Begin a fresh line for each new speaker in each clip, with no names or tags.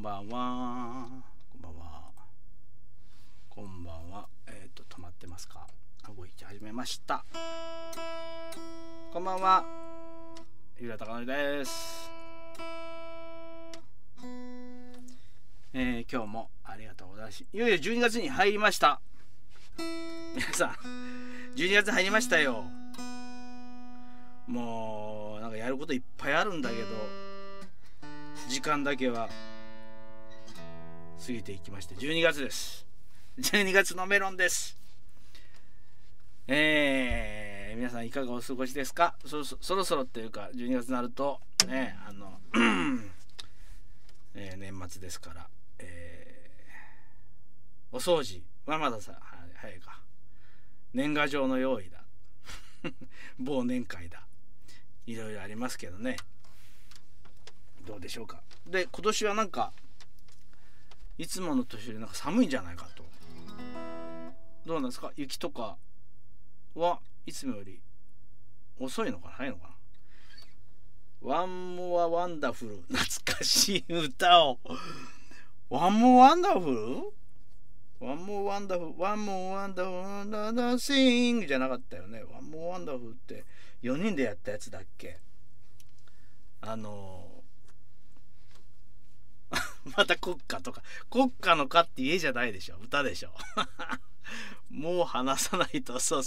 ばんは。こんばんは。こんばんは。止まってますか？動いて始めました。こんばんは。ゆらたかのりです。今日もありがとうございます。いよいよ12月に入りました。皆さん、12月入りましたよ。もうなんかやることいっぱいあるんだけど、時間だけは過ぎていきまして、12月です。12月のメロンです。皆さんいかがお過ごしですか？そろそろっていうか12月になるとね、年末ですから、お掃除はまだ早いか、年賀状の用意だ忘年会だ、いろいろありますけどね、どうでしょうか。で、今年はなんかいつもの年よりなんか寒いんじゃないかと。どうなんですか？雪とかはいつもより遅いのかな、早いのかな。ワンモアワンダフル、懐かしい歌を。ワンモアワンダフル、ワンモアワンダフル、ワンモアワンダフルナナシングじゃなかったよね。ワンモアワンダフルって4人でやったやつだっけ？また国歌とか、国歌の歌って家じゃないでしょ、歌でしょもう話さないと、そう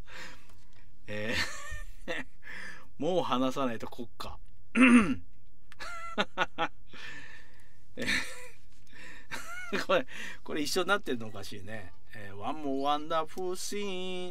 もう話さないと国歌これ一緒になってるのおかしいね。One more wonderful scene、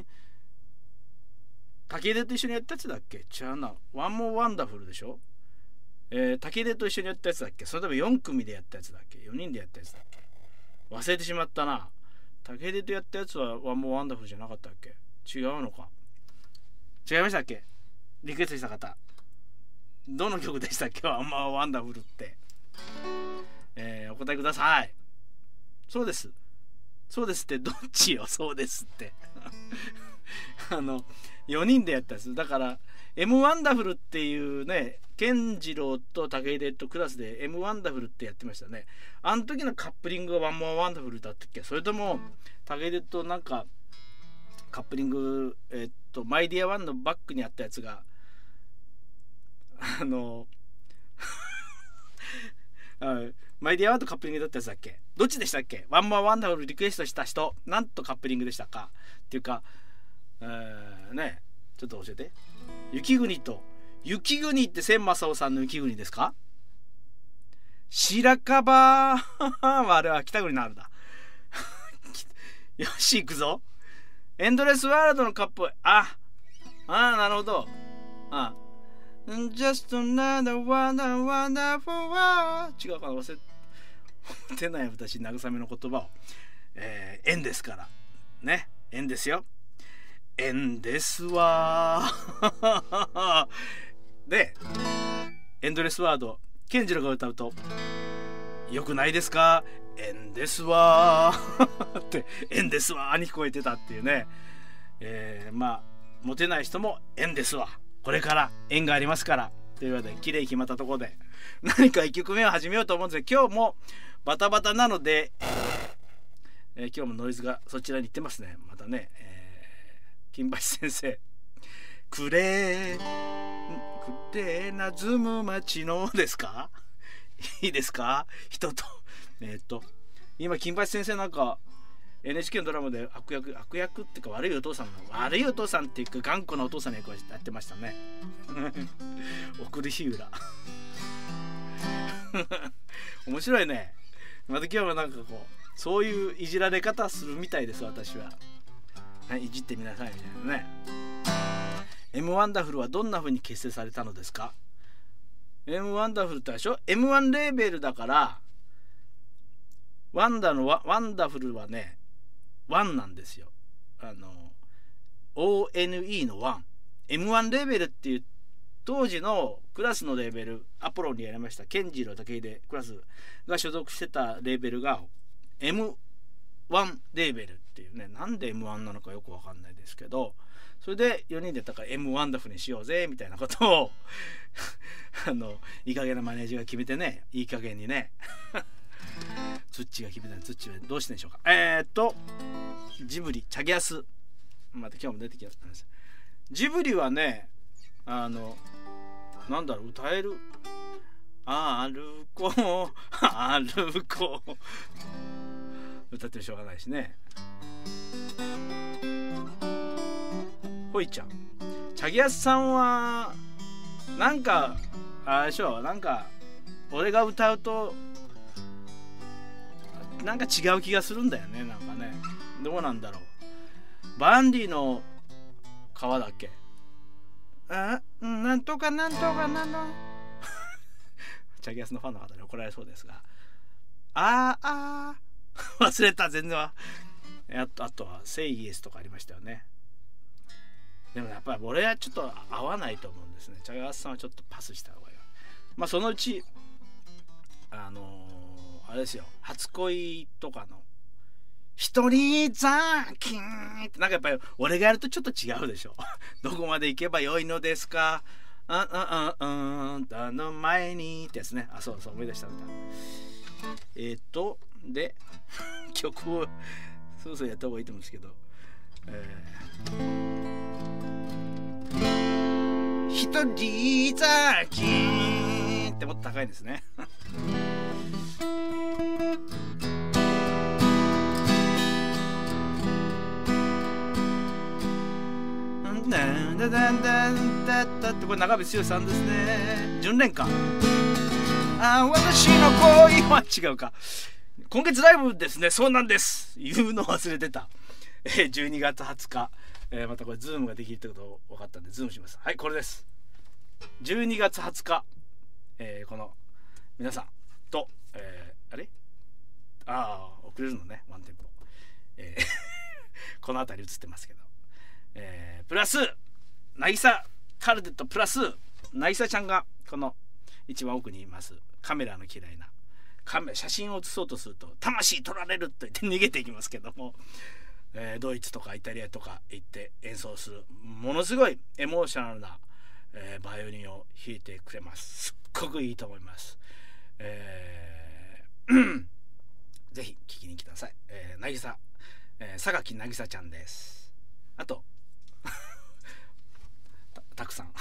武出と一緒にやったやつだっけ？違うな。One more wonderful でしょ。武出と一緒にやったやつだっけ？それとも4組でやったやつだっけ？4人でやったやつだっけ？忘れてしまったな。武出とやったやつはワンモアワンダフルじゃなかったっけ？違うのか。違いましたっけ？リクエストした方、どの曲でしたっけ？ワンモアワンダフルって、お答えください。そうです、そうですってどっちよ。そうですって4人でやったやつだから、 M ワンダフルっていうね、健次郎と武出とクラスで M ワンダフルってやってましたね。あの時のカップリングがワンモアワンダフルだったっけ？それとも武出となんかカップリング、マイディアワンのバックにあったやつがマイディアワンとカップリングだったやつだっけ？どっちでしたっけ？ワンモアワンダフルリクエストした人、なんとカップリングでしたかっていうか、ね、ちょっと教えて。雪国と、雪国って千正夫さんの雪国ですか？白樺あれは北国のあるだよし行くぞ。エンドレスワールドのカップ、なるほど。Just another wonderful world、 違うかな、忘れてない私、慰めの言葉を。縁ですからね、縁ですよ、縁ですわで、エンドレスワード、健次郎が歌うとよくないですか？縁ですわって縁ですわに聞こえてたっていうね。まあモテない人も縁ですわ、これから縁がありますからというわけで、綺麗決まったところで何か1曲目を始めようと思うんですけど、今日もバタバタなので、今日もノイズがそちらに行ってますね。またね、金八先生、くれなずむ町のですかいいですか？人と今金八先生なんか NHK のドラマで悪役っていうか、悪いお父さんっていうか頑固なお父さんの役をやってましたね送る日浦面白いね。また今日もなんかこう、そういういじられ方するみたいです、私は。はい、いじってみなさいみたいなね。M ワンダフルはどんな風に結成されたのですか？ M ワンダフルってでしょ、 M1 レーベルだから、ワンダフルはね、ワンなんですよ。ONE のワン。M1 レーベルっていう当時のクラスのレーベル、アポロンにやりました健次郎武出クラスが所属してたレーベルが M1 レーベルっていうね、なんで M1 なのかよくわかんないですけど、それで4人でだから M ワンダフルにしようぜみたいなことをいい加減なマネージャーが決めてね、いい加減にねツッチが決めたツッチはどうしてんでしょうか。ジブリチャゲアス、また今日も出てきたんです。ジブリはね、なんだろう、歌える、歩こう歩こう歌ってもしょうがないしね。ほいちゃん、チャゲアスさんはなんかあれでしょ、なんか俺が歌うとなんか違う気がするんだよね。なんかね、どうなんだろう。バンディの川だっけ、なんとかなんとかなのチャゲアスのファンの方に怒られそうですが、忘れた、全然は。あとはセイイエスとかありましたよね。でもやっぱり俺はちょっと合わないと思うんですね。チャゲアスさんはちょっとパスした方がいい。まあそのうちあれですよ、初恋とかの一人咲ってなんかやっぱり俺がやるとちょっと違うでしょどこまで行けばよいのですか、の前にってやつね。そう思い出したんだ。で曲をそろそろやった方がいいと思うんですけど、一人咲ってもっと高いですねこれ長渕剛さんですね。純恋歌。私の恋は違うか。今月ライブですね。そうなんです。言うの忘れてた。12月20日、またこれズームができるってこと分かったんでズームします。はい、これです。12月20日、この皆さんと、遅れるのね、ワンテンポ、この辺り映ってますけど、プラス渚カルテットプラス渚ちゃんがこの一番奥にいます。カメラの嫌いな写真を写そうとすると魂取られると言って逃げていきますけども、ドイツとかイタリアとか行って演奏するものすごいエモーショナルな、バイオリンを弾いてくれます。すっごくいいと思います。ぜひ聴きに来てください。渚、榊渚ちゃんです。あとたくさん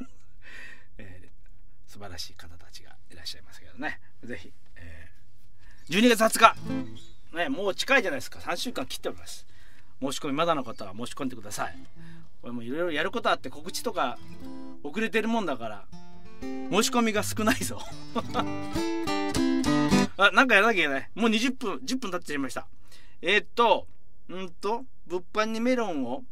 素晴らしい方たちがいらっしゃいますけどね。ぜひ、12月20日、ね、もう近いじゃないですか。3週間切っております。申し込みまだの方は申し込んでください。これもいろいろやることあって告知とか遅れてるもんだから申し込みが少ないぞなんかやらなきゃいけない。もう10分経ってしまいました。物販にメロンを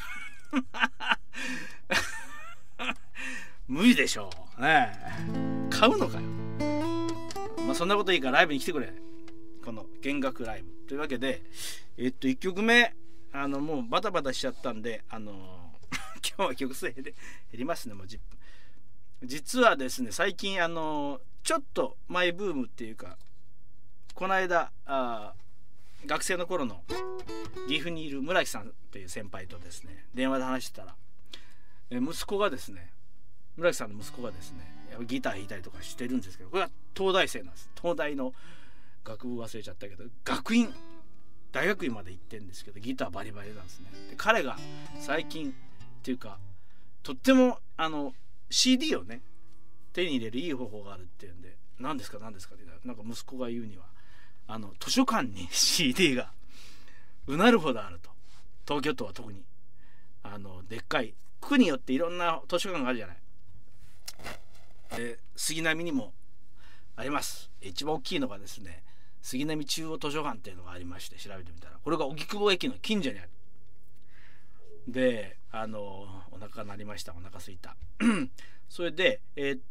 無理でしょうね。買うのかよ。まあそんなこといいからライブに来てくれ。この弦楽ライブというわけで、1曲目もうバタバタしちゃったんで今日は曲数減りますね。もう10分。実はですね、最近ちょっとマイブームっていうか、この間学生の頃の岐阜にいる村木さんっていう先輩とですね電話で話してたら、息子がですね、村木さんの息子がですねギター弾いたりとかしてるんですけど、これは東大生なんです。東大の学部忘れちゃったけど大学院まで行ってるんですけど、ギターバリバリなんですね。で彼が最近っていうかとってもCD をね手に入れるいい方法があるっていうんで、何ですかってなんか息子が言うには図書館に CD がうなるほどあると。東京都は特にでっかい区によっていろんな図書館があるじゃない。杉並にもあります。一番大きいのがですね、杉並中央図書館っていうのがありまして、調べてみたらこれが荻窪駅の近所にある。でお腹鳴りました。お腹すいたそれで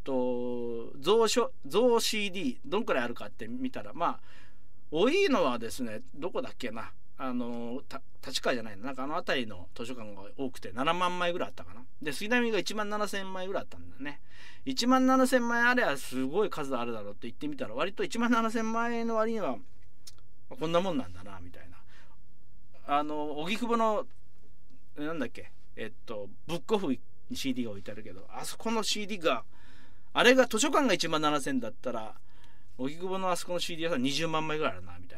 増 CD どんくらいあるかって見たら、まあ多いのはですね、どこだっけな、立川じゃないの、なんか辺りの図書館が多くて7万枚ぐらいあったかな。で杉並が1万7000枚ぐらいあったんだね。1万7000枚あればすごい数あるだろうって言ってみたら、割と1万7000枚の割にはこんなもんなんだなみたいな。荻窪のなんだっけ、ブックオフに CD が置いてあるけど、あそこの CD があれが図書館が1万7000だったら荻窪のあそこの CD 屋さん20万枚ぐらいあるなみたいな。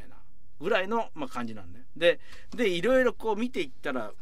ぐらいの、感じなんだよ。でいろいろこう見ていったら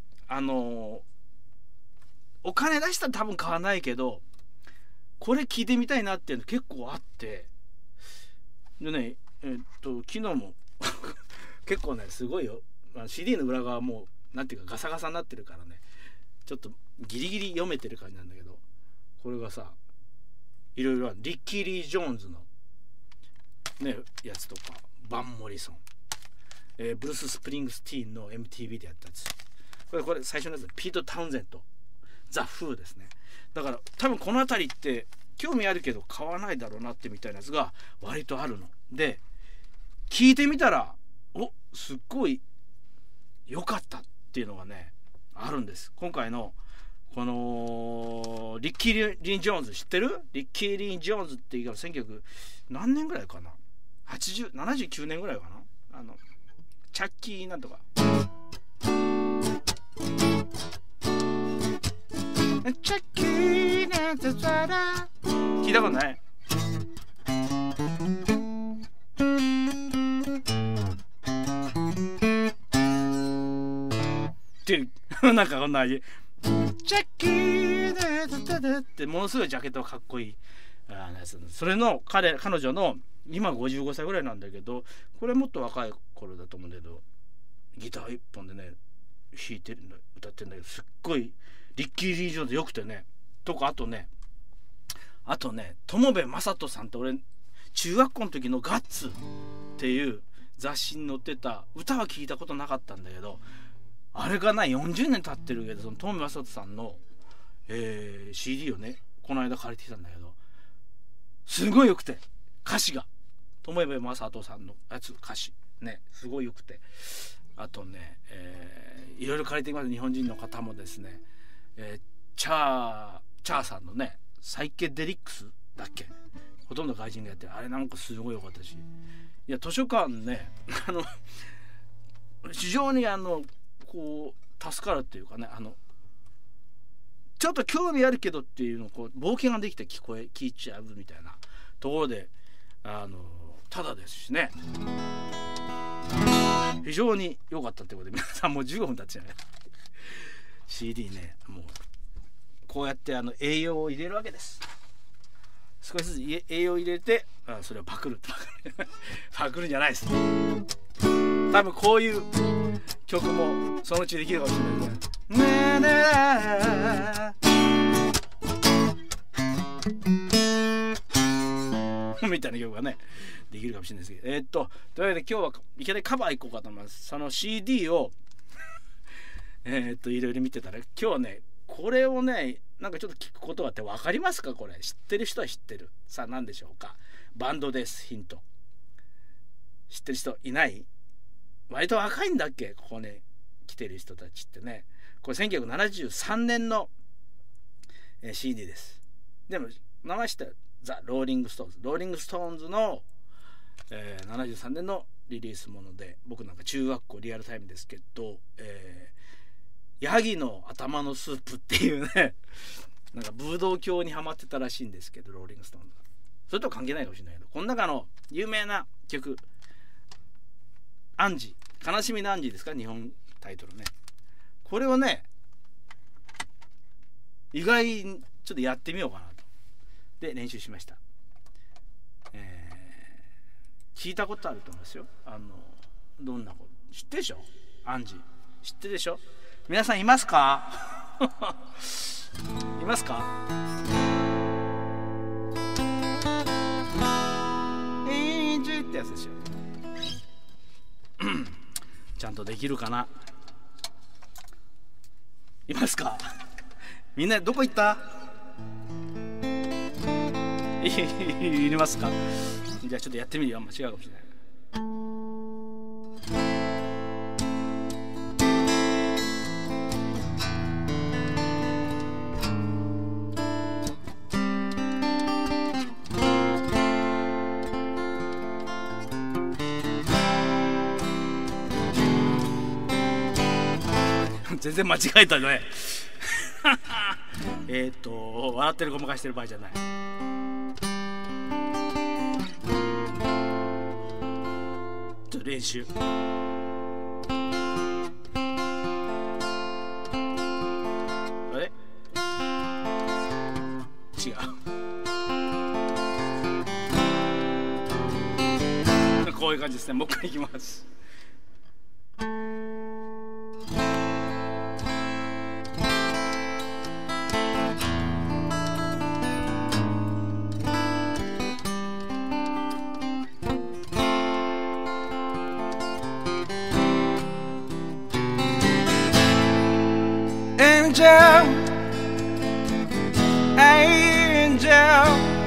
お金出したら多分買わないけど、これ聞いてみたいなっていうの結構あって、でね昨日も結構ねすごいよ、CD の裏側もなんていうかガサガサになってるからね、ちょっとギリギリ読めてる感じなんだけど、これがさいろいろリッキー・リー・ジョーンズのねやつとか、バン・モリソン、ブルース・スプリングスティーンの MTV でやったやつ、これ最初のやつ、ピート・タウンゼント、ザ・フーですね。だから多分この辺りって興味あるけど買わないだろうなってみたいなやつが割とあるので、聞いてみたらすっごい良かったっていうのがねあるんです。今回のこのリッキー・リン・ジョーンズ知ってる？リッキー・リン・ジョーンズっていうか1900何年ぐらいかな、79年ぐらいかな、チャッキーなんとかチャッキーなんとかだ、聞いたことない？ってなんかこんな味、チャッキーだってものすごいジャケットがかっこいいやつ。それの彼女の今55歳ぐらいなんだけど、これもっと若い頃だと思うんだけど、ギター一本でね弾いてる歌ってるんだけど、すっごいリッキー・リー・ジョーンズよくてね、とかあとね友部正人さんって、俺中学校の時のガッツっていう雑誌に載ってた、歌は聞いたことなかったんだけど、あれがな40年経ってるけど、その友部正人さんの、CD をねこの間借りてきたんだけど、すごいよくて、歌詞が友部正人さんのやつ歌詞ねすごいよくて、あとね、いろいろ借りてきます。日本人の方もですね、チャーさんのねサイケデリックスだっけ、ほとんど外人がやってるあれなんかすごい良かったし、いや図書館ね非常にこう助かるっていうかね、ちょっと興味あるけどっていうのをこう冒険ができて聞いちゃうみたいなところでただですしね、非常に良かったってことで、皆さんもう15分経っちゃうねCD ね、もうこうやって栄養を入れるわけです。少しずつ栄養を入れてそれをパクるパクるんじゃないです。多分こういう曲もそのうちできるかもしれないねみたいな曲がねできるかもしれないですけど、というわけで今日はいきなりカバーいこうかと思います。その CD をいろいろ見てたら、今日はねこれをねなんかちょっと聞くことがあって、分かりますか？これ知ってる人は知ってる。さあ何でしょうか？バンドです。ヒント知ってる人いない？割と若いんだっけここね来てる人たちってね。これ1973年の、CD です。でも名前知ったよ、ザ・ローリング・ストーンズ。ローリング・ストーンズの、73年のリリースもので、僕なんか中学校リアルタイムですけど、ヤギの頭のスープっていうねなんかブドウ教にハマってたらしいんですけど、ローリング・ストーンズがそれとは関係ないかもしれないけど、この中の有名な曲アンジー、悲しみのアンジーですか、日本タイトルね。これをね意外にちょっとやってみようかなとで練習しました。聞いたことあると思いますよ。どんなこと知ってるでしょ？アンジー知ってるでしょ？皆さんいますかいますか？エンジーってやつですよちゃんとできるかな。いますか？みんなどこ行った？いりますか？じゃあちょっとやってみるよ。間違うかもしれない。全然間違えたね笑ってるごまかしてる場合じゃない。トと練習。あれ違うこういう感じですね。もう一回いきます。Angel, angel,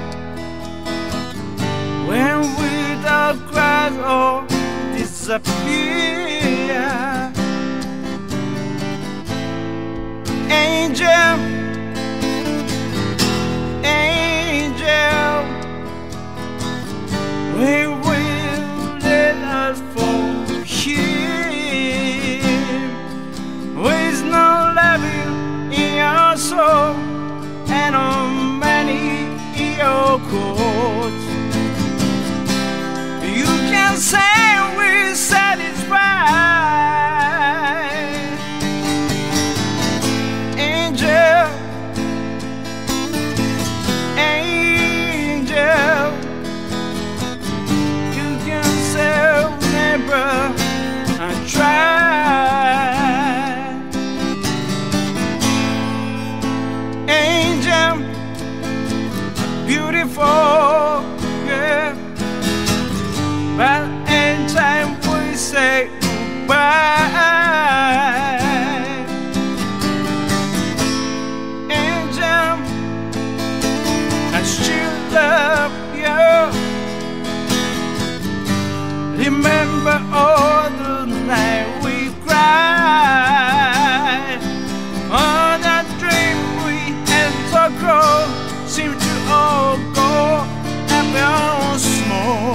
when without cries or disappear. Angel, angel, when will let us fall here? With no loving in your soul and on many your courts, you can say we're satisfied. Angel, angel, you can say never try. Beautiful, yeah, but in time we say goodbye. Angel, I still love you. Remember all the night we cried, all that dream we had so grown seemed to all go and be small.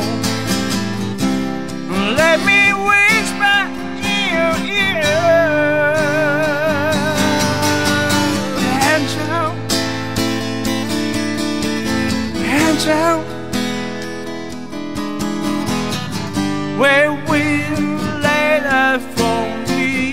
Let me whisper in your ear, angel, angel, where will let us from here?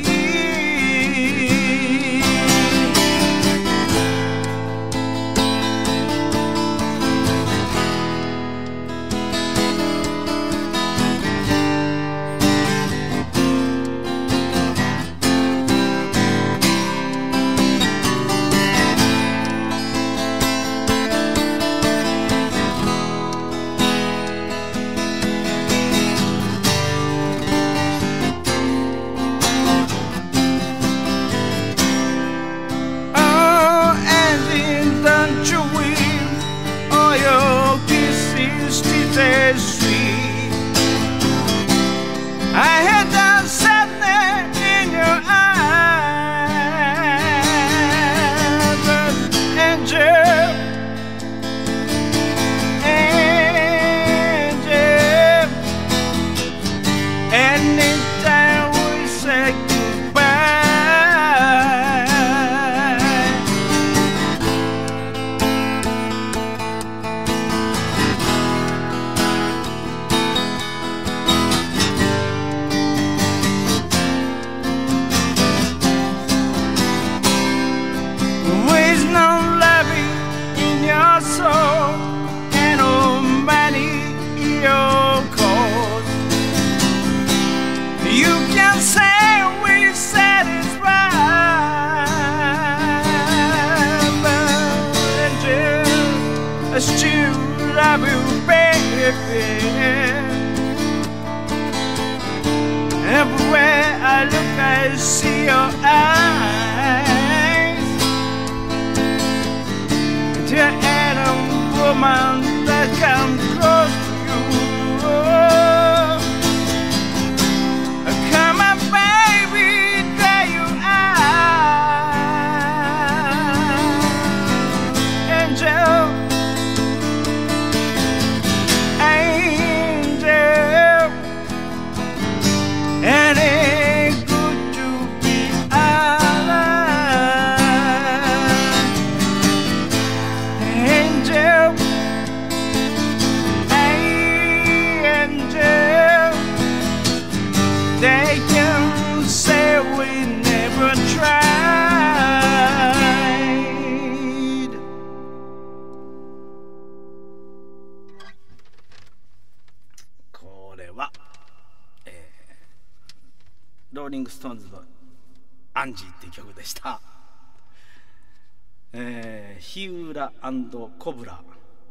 Sweet. I had that sadness in your eyes, but angel, angel, anytime we say goodbye. Soul and oh many your cause, you can say we're satisfied, but angel, I still love you, baby. Everywhere I look, I see your eyes. Dear Adam, woman that comes close to you, come on, baby, there you are. Angel, angel, and it's good to be alive. リングストーンズのアンジーっていう曲でした。日浦&コブラ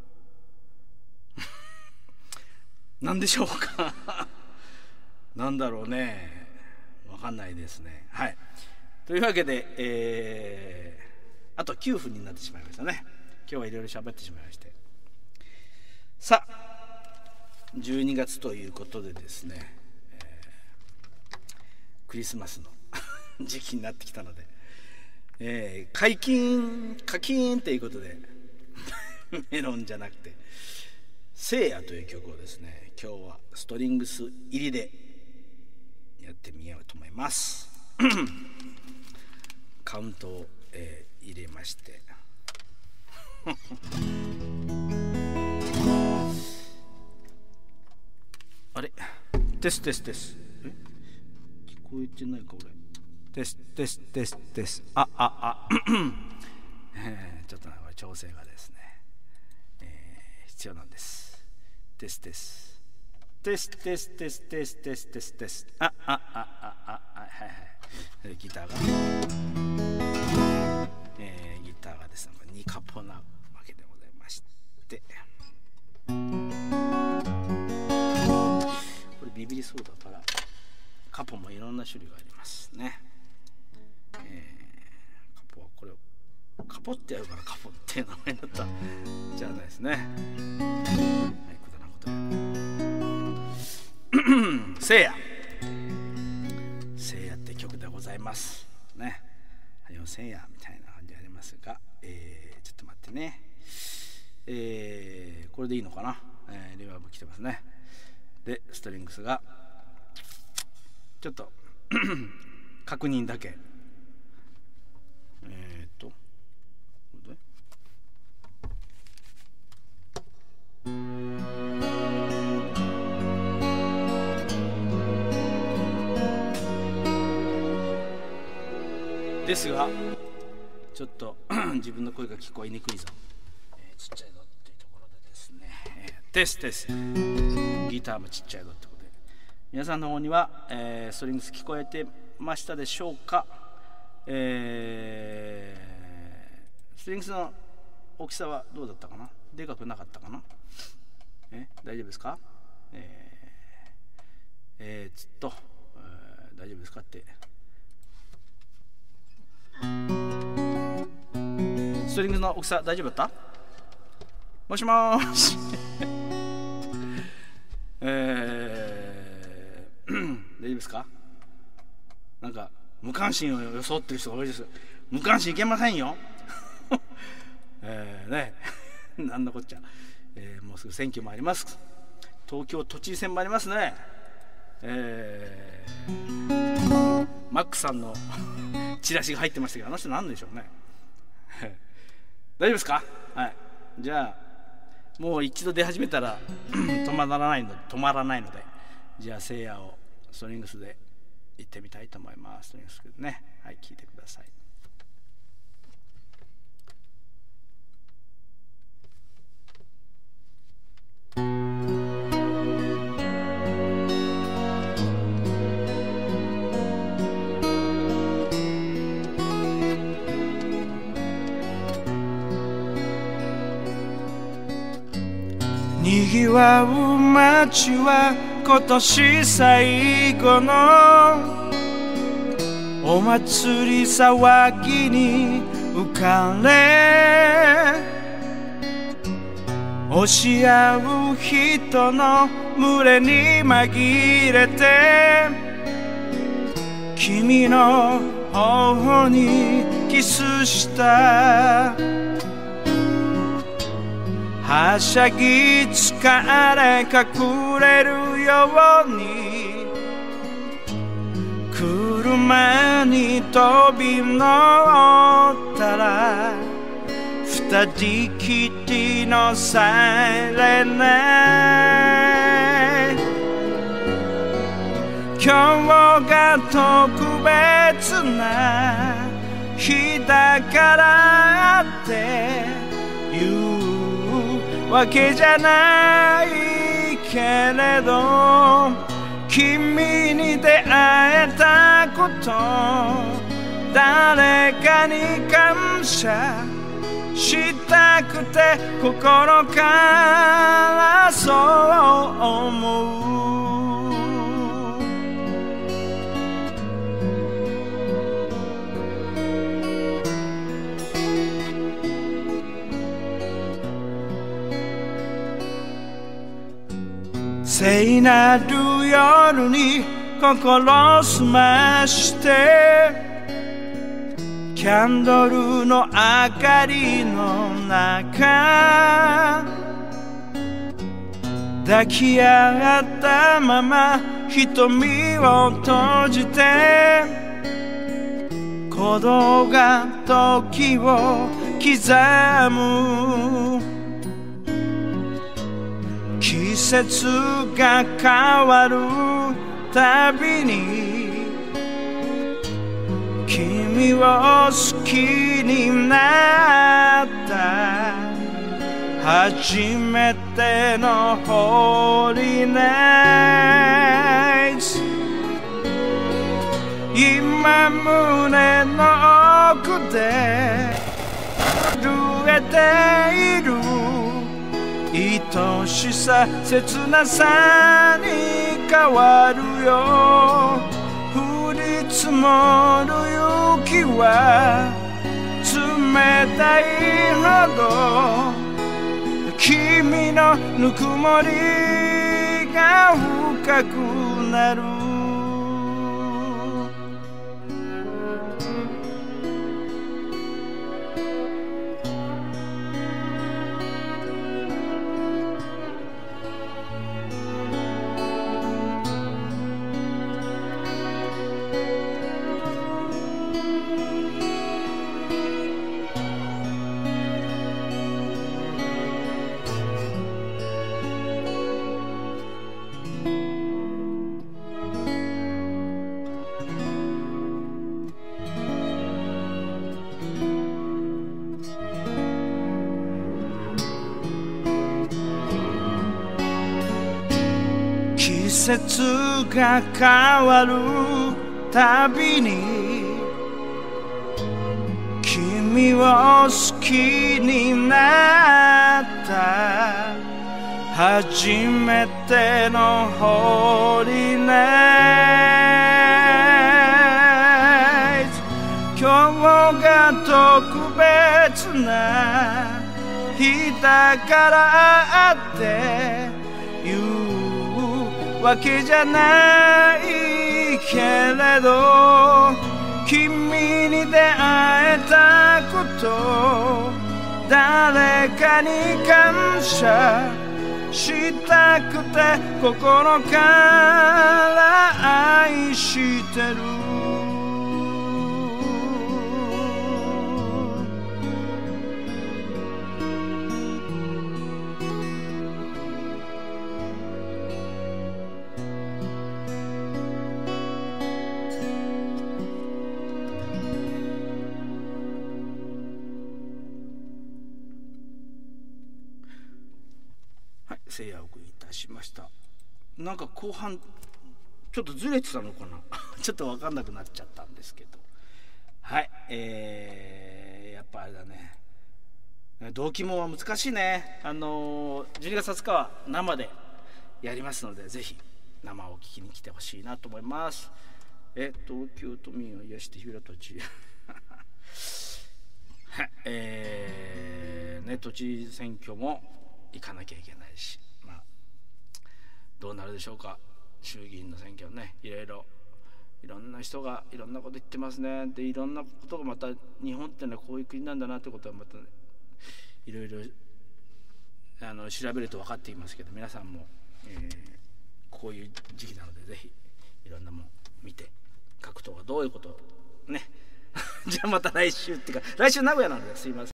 なんでしょうかなんだろうね、わかんないですね。はい、というわけで、あと9分になってしまいましたね。今日はいろいろ喋ってしまいまして、さあ12月ということでですね、クリスマスの時期になってきたので、解禁課金ということでメロンじゃなくて聖夜という曲をですね、今日はストリングス入りでやってみようと思いますカウントを、入れましてあれテステステス、聞こえてないか俺、テステステステス、ちょっとこれ調整がですね、必要なんです。テステステステステステステステステス、はいはい、ギターが、ギターがですね2カポなわけでございまして、これビビりそうだからカポもいろんな種類がありますね。カポはこれをカポってやるからカポっていう名前だったじゃないですね。はい、くだらんことや聖夜、聖夜って曲でございますね。はよ聖夜みたいな感じでありますが、ちょっと待ってね、これでいいのかな、リバーブ来てますね。でストリングスがちょっと確認だけ、ですがちょっと自分の声が聞こえにくいぞ、ちっちゃいぞっていうところでですね、テステスギターもちっちゃいぞってことで、皆さんの方には、ストリングス聞こえてましたでしょうか。ストリングスの大きさはどうだったかな、でかくなかったかな、大丈夫ですか、大丈夫ですかって、ストリングスの大きさ大丈夫だった？もしもーし大丈夫ですか？なんか無関心を装ってる人が多いです。無関心いけませんよねなんのこっちゃ、もうすぐ選挙もあります。東京都知事選もありますね。マックさんのチラシが入ってましたけど、あの人何でしょうね大丈夫ですか？はい、じゃあもう一度出始めたら止まらないので、じゃあ聖夜をストリングスで行ってみたいと思います。ストリングスでね、はい、聞いてください。にぎわう街は今年最後のお祭り騒ぎに浮かれ、押し合う人の群れに紛れて、君の頬にキスしたはしゃぎ疲れ隠れるように車に飛び乗ったら、二人きりのサイレンね、今日が特別な日だからっていうわけじゃないけれど、君に出会えたこと誰かに感謝したくて心からそう思う聖なる夜に心澄ましてキャンドルの明かりの中抱き合ったまま瞳を閉じて鼓動が時を刻む季節が変わるたびに君を好きになった初めてのホーリーナイツ今胸の奥で震えている愛しさ切なさに変わるよ降り積もる雪は冷たいほど君のぬくもりが深くなる季節が変わるたびに君を好きになった初めてのホーリーナイト今日が特別な日だからあってわけじゃないけれど君に出会えたこと誰かに感謝したくて心から愛してる聖夜をお送りいたしました。なんか後半ちょっとずれてたのかなちょっと分かんなくなっちゃったんですけどはい、やっぱあれだね同期も難しいね12月20日は生でやりますのでぜひ生を聞きに来てほしいなと思います。東京都民を癒して日浦都知はいね都知事選挙も行かなきゃいけないしどうなるでしょうか。衆議院の選挙ねいろんな人がいろんなこと言ってますね。でいろんなことがまた日本ってのはこういう国なんだなってことはまたいろいろ調べると分かっていますけど皆さんも、こういう時期なのでぜひいろんなもの見て各党がどういうことをねじゃあまた来週っていうか来週名古屋なのですいません。